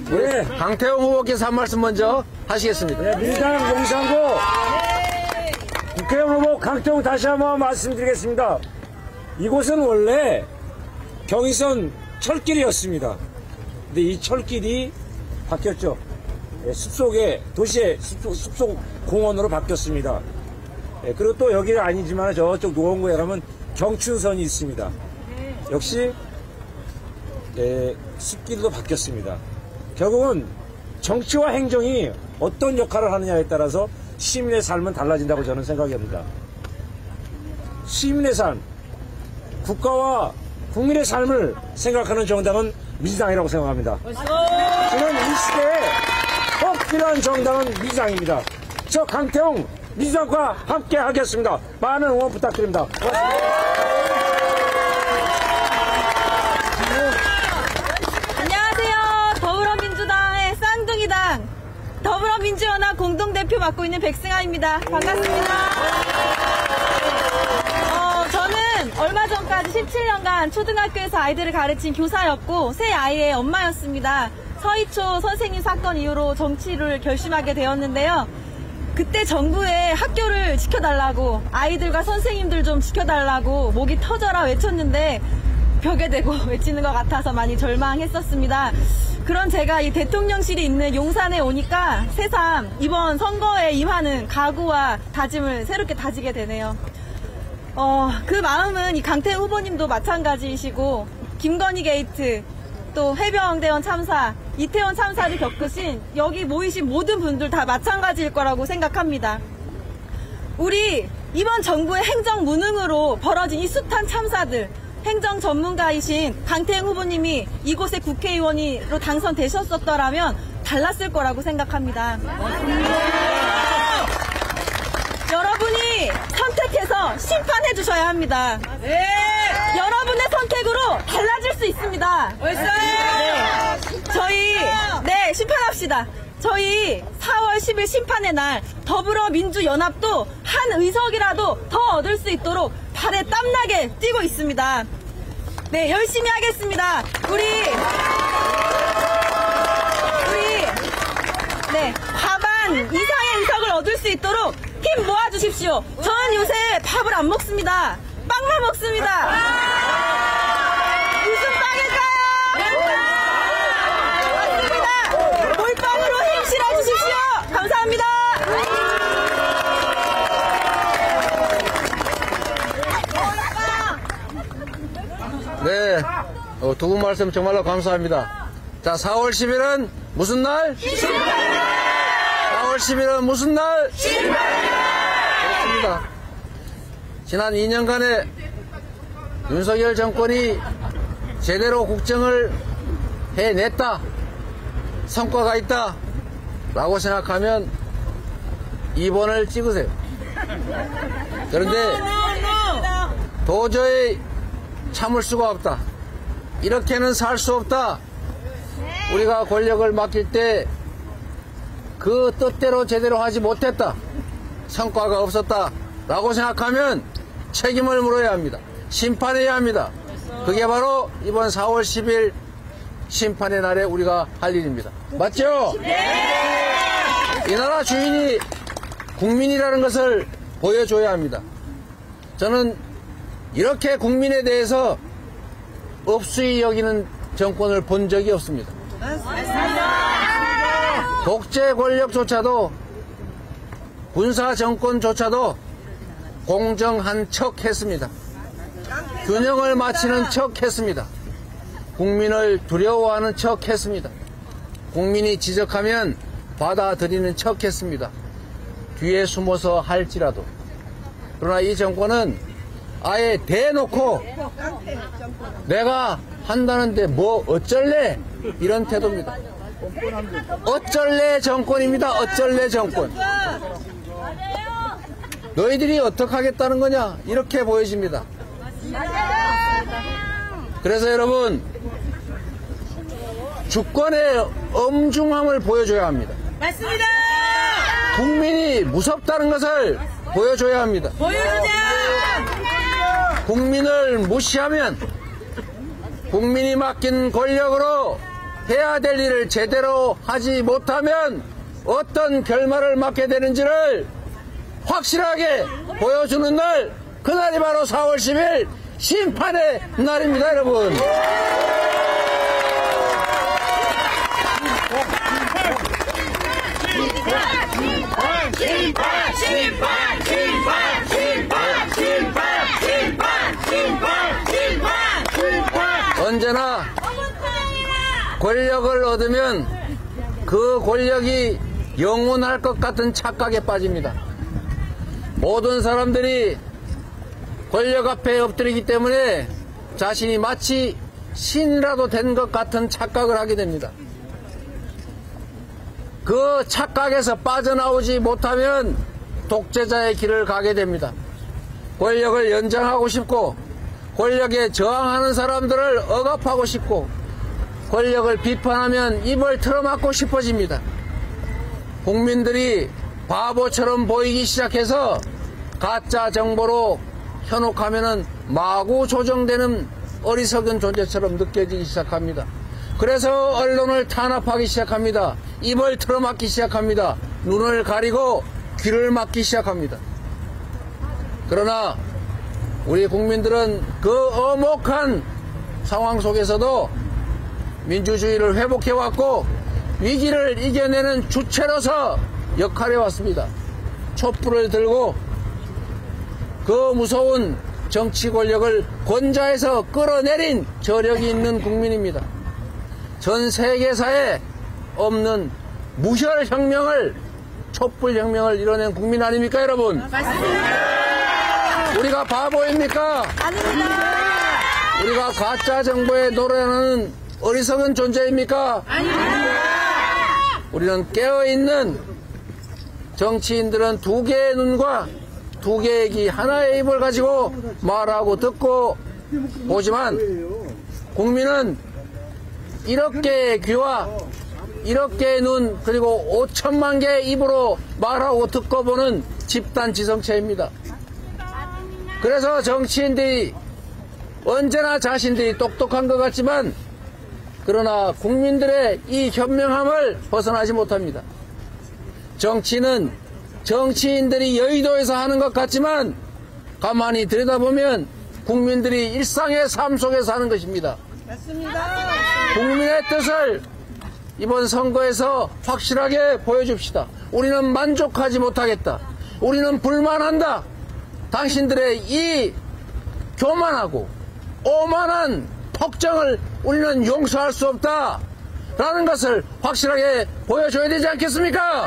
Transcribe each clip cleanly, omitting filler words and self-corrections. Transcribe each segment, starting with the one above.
네. 강태웅 후보께서 한 말씀 먼저 하시겠습니다. 네, 민주당 용산구 국회의원 후보 강태웅 다시 한번 말씀드리겠습니다. 이곳은 원래 경의선 철길이었습니다. 근데 이 철길이 바뀌었죠. 네, 숲속에 도시의 숲속 공원으로 바뀌었습니다. 네, 그리고 또 여기는 아니지만 저쪽 노원구에 가면 경춘선이 있습니다. 역시 숲길도 바뀌었습니다. 결국은 정치와 행정이 어떤 역할을 하느냐에 따라서 시민의 삶은 달라진다고 저는 생각합니다. 시민의 삶, 국가와 국민의 삶을 생각하는 정당은 민주당이라고 생각합니다. 저는 이 시대에 꼭 필요한 정당은 민주당입니다. 저 강태웅 민주당과 함께 하겠습니다. 많은 응원 부탁드립니다. 고맙습니다. 안녕하세요. 더불어민주당의 쌍둥이당 더불어민주연합 공동대표 맡고 있는 백승아입니다. 반갑습니다. 저는 얼마 전까지 17년간 초등학교에서 아이들을 가르친 교사였고 세 아이의 엄마였습니다. 서희초 선생님 사건 이후로 정치를 결심하게 되었는데요. 그때 정부에 학교를 지켜달라고 아이들과 선생님들 좀 지켜달라고 목이 터져라 외쳤는데 벽에 대고 외치는 것 같아서 많이 절망했었습니다. 그런 제가 이 대통령실이 있는 용산에 오니까 새삼 이번 선거에 임하는 각오와 다짐을 새롭게 다지게 되네요. 그 마음은 이 강태웅 후보님도 마찬가지이시고 김건희 게이트, 또 해병대원 참사, 이태원 참사를 겪으신 여기 모이신 모든 분들 다 마찬가지일 거라고 생각합니다. 우리 이번 정부의 행정 무능으로 벌어진 이 숱한 참사들, 행정 전문가이신 강태웅 후보님이 이곳의 국회의원으로 당선되셨었더라면 달랐을 거라고 생각합니다. 여러분이 선택해서 심판해 주셔야 합니다. 네. 여러분의 선택으로 달라질 수 있습니다. 네. 저희 심판합시다. 저희 4월 10일 심판의 날 더불어민주연합도 한 의석이라도 더 얻을 수 있도록 발에 땀나게 뛰고 있습니다. 네, 열심히 하겠습니다. 우리 과반 이상의 의석을 얻을 수 있도록 힘 모아주십시오. 저는 요새 밥을 안 먹습니다. 빵만 먹습니다. 무슨 빵일까요? 맞습니다. 몰빵으로 힘 실어주십시오. 감사합니다. 네, 두 분 말씀 정말로 감사합니다. 자, 4월 10일은 무슨 날? 4월 10일은 무슨 날? 그렇습니다. 지난 2년간의 윤석열 정권이 제대로 국정을 해냈다, 성과가 있다 라고 생각하면 2번을 찍으세요. 그런데 도저히 참을 수가 없다, 이렇게는 살 수 없다, 우리가 권력을 맡길 때 그 뜻대로 제대로 하지 못했다, 성과가 없었다 라고 생각하면 책임을 물어야 합니다. 심판해야 합니다. 그게 바로 이번 4월 10일 심판의 날에 우리가 할 일입니다. 맞죠? 네! 이 나라 주인이 국민이라는 것을 보여줘야 합니다. 저는 이렇게 국민에 대해서 업수히 여기는 정권을 본 적이 없습니다. 독재 권력조차도, 군사 정권조차도 공정한 척 했습니다. 균형을 맞추는 척 했습니다. 국민을 두려워하는 척 했습니다. 국민이 지적하면 받아들이는 척 했습니다. 뒤에 숨어서 할지라도. 그러나 이 정권은 아예 대놓고 내가 한다는데 뭐 어쩔래, 이런 태도입니다. 어쩔래 정권입니다. 어쩔래 정권. 너희들이 어떻게 하겠다는 거냐, 이렇게 보여집니다. 그래서 여러분, 주권의 엄중함을 보여줘야 합니다. 맞습니다. 국민이 무섭다는 것을 보여줘야 합니다. 보여주세요. 국민을 무시하면 국민이 맡긴 권력으로 해야 될 일을 제대로 하지 못하면 어떤 결말을 맞게 되는지를 확실하게 보여주는 날, 그날이 바로 4월 10일 심판의 날입니다, 여러분. 언제나 권력을 얻으면 그 권력이 영원할 것 같은 착각에 빠집니다. 모든 사람들이 권력 앞에 엎드리기 때문에 자신이 마치 신이라도 된 것 같은 착각을 하게 됩니다. 그 착각에서 빠져나오지 못하면 독재자의 길을 가게 됩니다. 권력을 연장하고 싶고, 권력에 저항하는 사람들을 억압하고 싶고, 권력을 비판하면 입을 틀어막고 싶어집니다. 국민들이 바보처럼 보이기 시작해서 가짜 정보로 현혹하면은 마구 조정되는 어리석은 존재처럼 느껴지기 시작합니다. 그래서 언론을 탄압하기 시작합니다. 입을 틀어막기 시작합니다. 눈을 가리고 귀를 막기 시작합니다. 그러나 우리 국민들은 그 엄혹한 상황 속에서도 민주주의를 회복해왔고 위기를 이겨내는 주체로서 역할해왔습니다. 촛불을 들고 그 무서운 정치 권력을 권좌에서 끌어내린 저력이 있는 국민입니다. 전 세계사에 없는 무혈혁명을, 촛불혁명을 이뤄낸 국민 아닙니까, 여러분? 맞습니다. 우리가 바보입니까? 아닙니다. 우리가 가짜 정보에 노래하는 어리석은 존재입니까? 아닙니다. 우리는 깨어있는 정치인들은 두 개의 눈과 두 개의 귀, 하나의 입을 가지고 말하고 듣고 보지만 국민은 1억 개의 귀와 1억 개의 눈, 그리고 5천만 개의 입으로 말하고 듣고 보는 집단 지성체입니다. 그래서 정치인들이 언제나 자신들이 똑똑한 것 같지만 그러나 국민들의 이 현명함을 벗어나지 못합니다. 정치는 정치인들이 여의도에서 하는 것 같지만 가만히 들여다보면 국민들이 일상의 삶 속에서 하는 것입니다. 맞습니다. 국민의 뜻을 이번 선거에서 확실하게 보여줍시다. 우리는 만족하지 못하겠다. 우리는 불만한다. 당신들의 이 교만하고 오만한 폭정을 우리는 용서할 수 없다. 라는 것을 확실하게 보여줘야 되지 않겠습니까?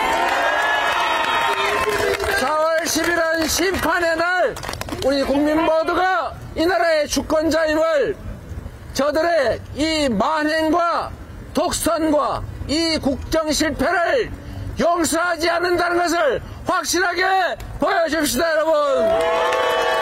4월 10일은 심판의 날, 우리 국민 모두가 이 나라의 주권자임을, 저들의 이 만행과 독선과 이 국정 실패를 용서하지 않는다는 것을 확실하게 보여줍시다, 여러분.